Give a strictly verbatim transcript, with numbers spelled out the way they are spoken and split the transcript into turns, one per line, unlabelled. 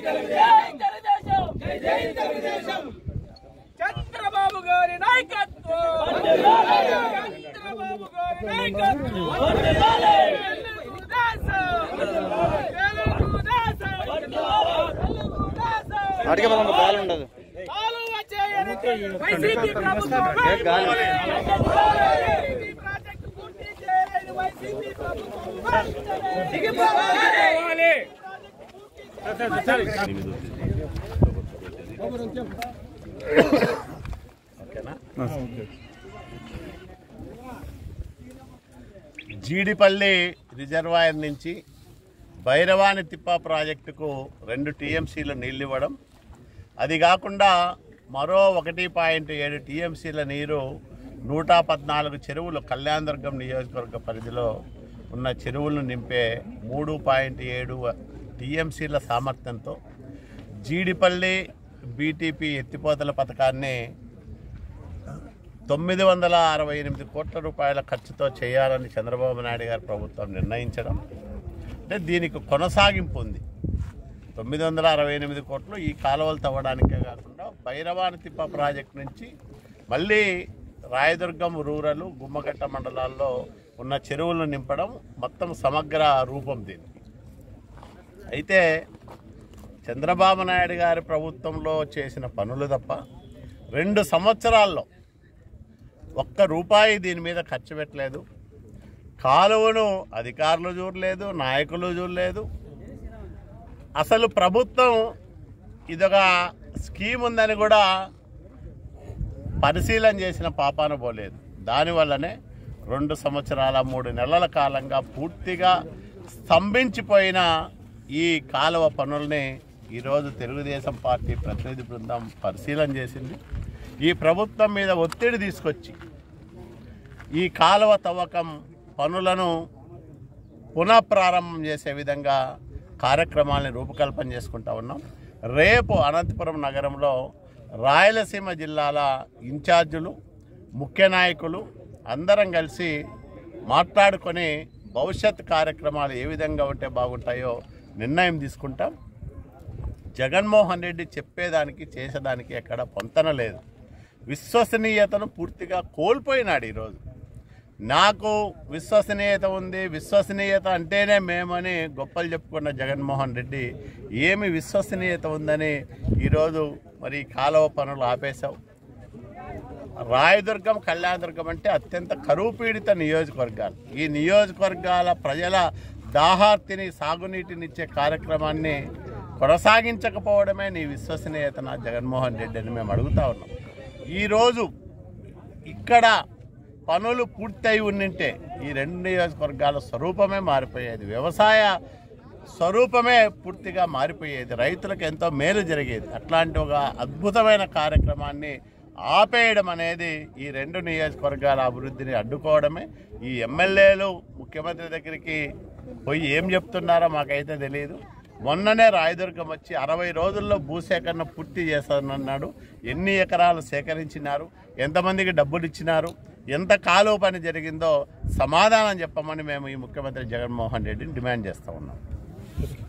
చంద్రబాబు గారి నాయకత్వం చంద్రబాబు గారి నాయకత్వం
అడిగే మనం గాలి ఉండదు
వైసీపీ ప్రభుత్వం ప్రాజెక్టు పూర్తి చేయలేదు వైసీపీ ప్రభుత్వం దిగిపోవాలి
జీడిపల్లి రిజర్వాయర్ నుంచి భైరవాని తిప్ప ప్రాజెక్టుకు రెండు టీఎంసీలు నీళ్ళు ఇవ్వడం, అది కాకుండా మరో ఒకటి పాయింట్ ఏడు టీఎంసీల నీరు నూట పద్నాలుగు చెరువులు కళ్యాణదుర్గం నియోజకవర్గ పరిధిలో ఉన్న చెరువులను నింపే మూడు పాయింట్ ఏడు టీఎంసీల సామర్థ్యంతో జీడిపల్లి బీటీపీ ఎత్తిపోతల పథకాన్ని తొమ్మిది వందల అరవై ఎనిమిది కోట్ల రూపాయల ఖర్చుతో చేయాలని చంద్రబాబు నాయుడు గారి ప్రభుత్వం నిర్ణయించడం, అంటే దీనికి కొనసాగింపు ఉంది. తొమ్మిది వందల అరవై ఎనిమిది కోట్లు ఈ కాలువలు తవ్వడానికే కాకుండా భైరవాని తిప్ప ప్రాజెక్టు నుంచి మళ్ళీ రాయదుర్గం రూరల్ గుమ్మగట్ట మండలాల్లో ఉన్న చెరువులను నింపడం మొత్తం సమగ్ర రూపం దీనికి. అయితే చంద్రబాబు నాయుడు గారి ప్రభుత్వంలో చేసిన పనులు తప్ప రెండు సంవత్సరాల్లో ఒక్క రూపాయి దీని మీద ఖర్చు పెట్టలేదు. కాలువను అధికారులు చూడలేదు, నాయకులు చూడలేదు. అసలు ప్రభుత్వం ఇదొక స్కీమ్ ఉందని కూడా పరిశీలన చేసిన పాపాన పోలేదు. దానివల్లనే రెండు సంవత్సరాల మూడు నెలల కాలంగా పూర్తిగా స్తంభించిపోయిన ఈ కాలువ పనుల్ని ఈరోజు తెలుగుదేశం పార్టీ ప్రతినిధి బృందం పరిశీలన చేసింది. ఈ ప్రభుత్వం మీద ఒత్తిడి తీసుకొచ్చి ఈ కాలువ తవ్వకం పనులను పునఃప్రారంభం చేసే విధంగా కార్యక్రమాలను రూపకల్పన చేసుకుంటా ఉన్నాం. రేపు అనంతపురం నగరంలో రాయలసీమ జిల్లాల ఇన్ఛార్జులు, ముఖ్య నాయకులు అందరం కలిసి మాట్లాడుకొని భవిష్యత్ కార్యక్రమాలు ఏ విధంగా ఉంటే బాగుంటాయో నిర్ణయం తీసుకుంటాం. జగన్మోహన్ రెడ్డి చెప్పేదానికి చేసేదానికి ఎక్కడ పొంతన లేదు. విశ్వసనీయతను పూర్తిగా కోల్పోయినాడు. ఈరోజు నాకు విశ్వసనీయత ఉంది, విశ్వసనీయత అంటేనే మేమని గొప్పలు చెప్పుకున్న జగన్మోహన్ రెడ్డి ఏమి విశ్వసనీయత ఉందని ఈరోజు మరి కాలువ పనులు ఆపేశావు. రాయదుర్గం కళ్యాణదుర్గం అంటే అత్యంత కరువు పీడిత నియోజకవర్గాలు. ఈ నియోజకవర్గాల ప్రజల దాహార్తిని, సాగునీటినిచ్చే కార్యక్రమాన్ని కొనసాగించకపోవడమే నీ విశ్వసనీయత నా జగన్మోహన్ రెడ్డి అని మేము అడుగుతా ఉన్నాం. ఈరోజు ఇక్కడ పనులు పూర్తయి ఉండింటే ఈ రెండు నియోజకవర్గాల స్వరూపమే మారిపోయేది, వ్యవసాయ స్వరూపమే పూర్తిగా మారిపోయేది, రైతులకు ఎంతో మేలు జరిగేది. అట్లాంటి ఒక అద్భుతమైన కార్యక్రమాన్ని ఆపేయడం అనేది ఈ రెండు నియోజకవర్గాల అభివృద్ధిని అడ్డుకోవడమే. ఈ ఎమ్మెల్యేలు ముఖ్యమంత్రి దగ్గరికి పోయి ఏం చెప్తున్నారో మాకైతే తెలియదు. మొన్ననే రాయదుర్గం వచ్చి అరవై రోజుల్లో భూసేకరణ పూర్తి చేస్తానన్నాడు. ఎన్ని ఎకరాలు సేకరించినారు, ఎంతమందికి డబ్బులు ఇచ్చినారు, ఎంత కాలువ పని జరిగిందో సమాధానం చెప్పమని మేము ఈ ముఖ్యమంత్రి జగన్మోహన్ రెడ్డిని డిమాండ్ చేస్తూ ఉన్నాం.